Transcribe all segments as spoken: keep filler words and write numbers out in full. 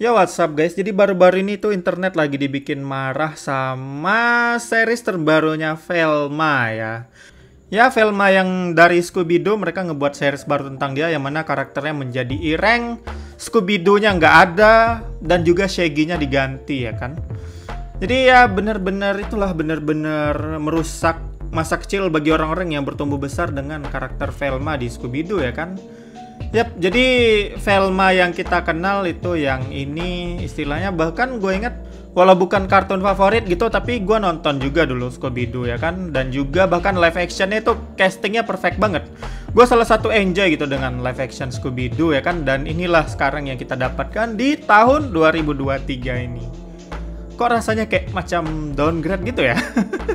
Ya what's up guys, jadi baru-baru ini tuh internet lagi dibikin marah sama series terbarunya Velma ya. Ya Velma yang dari Scooby-Doo, mereka ngebuat series baru tentang dia yang mana karakternya menjadi Ireng, Scooby-Doo-nya nggak ada, dan juga Shaggy-nya diganti ya kan. Jadi ya bener-bener itulah bener-bener merusak masa kecil bagi orang-orang yang bertumbuh besar dengan karakter Velma di Scooby-Doo ya kan. Yap, jadi Velma yang kita kenal itu yang ini istilahnya, bahkan gue inget walau bukan kartun favorit gitu, tapi gue nonton juga dulu Scooby-Doo ya kan. Dan juga bahkan live actionnya itu castingnya perfect banget. Gue salah satu enjoy gitu dengan live action Scooby-Doo ya kan. Dan inilah sekarang yang kita dapatkan di tahun dua ribu dua puluh tiga ini. Kok rasanya kayak macam downgrade gitu ya.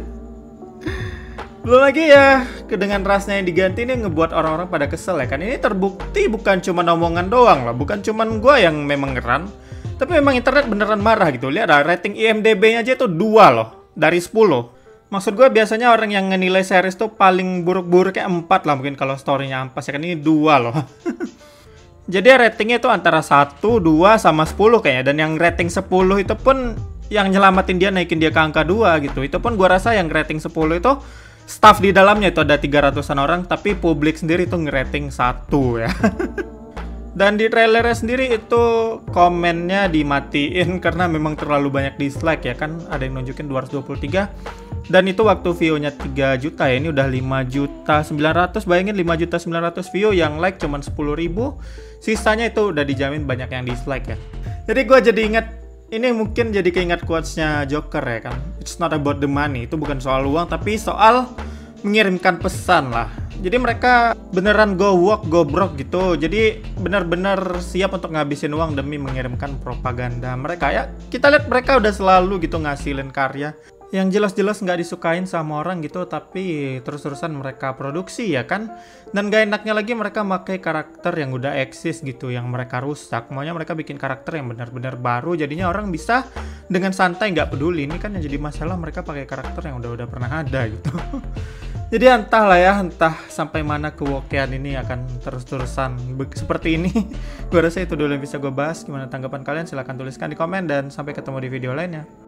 Belum lagi ya, dengan rasnya yang diganti ini ngebuat orang-orang pada kesel ya kan. Ini terbukti bukan cuma omongan doang loh, bukan cuman gue yang memang ngeran, tapi memang internet beneran marah gitu. Lihat lah, rating I M D B-nya aja tuh dua loh, dari sepuluh. Maksud gue biasanya orang yang ngenilai series tuh paling buruk-buruknya empat lah mungkin kalau story-nya ampas ya kan, ini dua loh. Jadi ratingnya itu antara satu, dua, sama sepuluh kayaknya. Dan yang rating sepuluh itu pun yang nyelamatin dia, naikin dia ke angka dua gitu. Itu pun gue rasa yang rating sepuluh itu staff di dalamnya itu ada tiga ratusan orang, tapi publik sendiri itu ngerating satu ya. Dan di trailernya sendiri itu komennya dimatiin karena memang terlalu banyak dislike ya kan. Ada yang nunjukin dua ratus dua puluh tiga. Dan itu waktu view-nya tiga juta ya, ini udah lima juta sembilan ratus. Bayangin lima juta sembilan ratus view, yang like cuman sepuluh ribu. Sisanya itu udah dijamin banyak yang dislike ya. Jadi gue jadi inget, ini mungkin jadi keingat quotes-nya Joker ya kan. It's not about the money. Itu bukan soal uang, tapi soal mengirimkan pesan lah. Jadi mereka beneran go work, go broke gitu. Jadi bener-bener siap untuk ngabisin uang demi mengirimkan propaganda mereka ya. Kita lihat mereka udah selalu gitu ngasilin karya yang jelas-jelas nggak disukain sama orang gitu, tapi terus-terusan mereka produksi ya kan. Dan gak enaknya lagi mereka pakai karakter yang udah eksis gitu, yang mereka rusak. Maunya mereka bikin karakter yang benar-benar baru, jadinya orang bisa dengan santai nggak peduli. Ini kan yang jadi masalah, mereka pakai karakter yang udah-udah pernah ada gitu. Jadi entahlah ya, entah sampai mana kewokean ini akan terus-terusan seperti ini. Gue rasa itu dulu yang bisa gue bahas. Gimana tanggapan kalian? Silahkan tuliskan di komen, dan sampai ketemu di video lainnya.